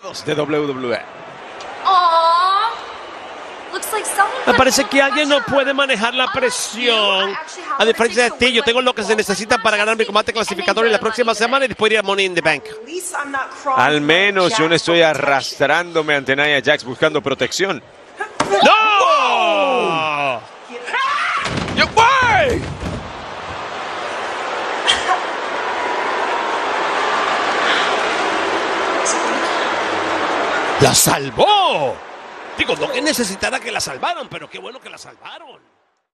de WWE. Me parece que alguien no puede manejar la presión. A diferencia de ti, yo tengo lo que se necesita para ganar mi combate clasificatorio la próxima semana y después ir a Money in the Bank. Al menos yo no estoy arrastrándome ante Nia Jax buscando protección. ¡No! ¡Yo voy! ¡La salvó! Digo, no que necesitara que la salvaran, pero qué bueno que la salvaron.